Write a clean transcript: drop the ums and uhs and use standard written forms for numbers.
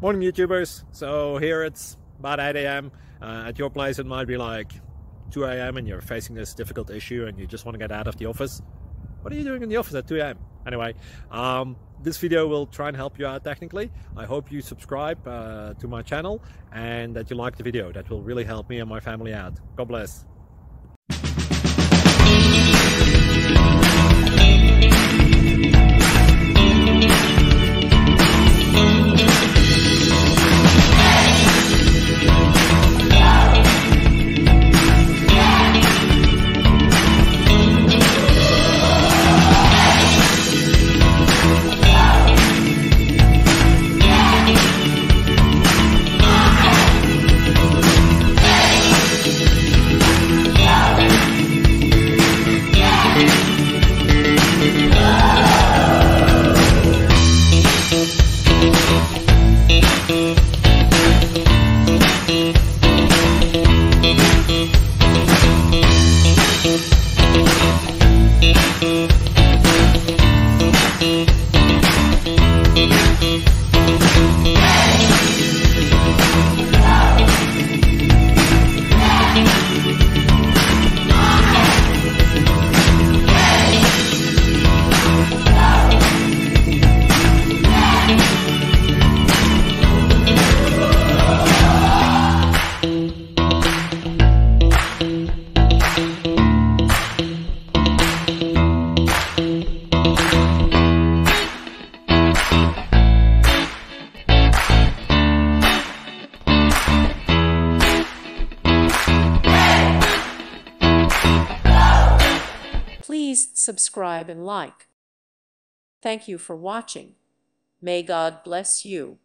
Morning YouTubers. So here it's about 8 a.m. At your place it might be like 2 a.m. and you're facing this difficult issue and you just want to get out of the office. What are you doing in the office at 2 a.m.? Anyway, this video will try and help you out technically. I hope you subscribe to my channel and that you like the video. That will really help me and my family out. God bless. Please subscribe and like. Thank you for watching. May God bless you.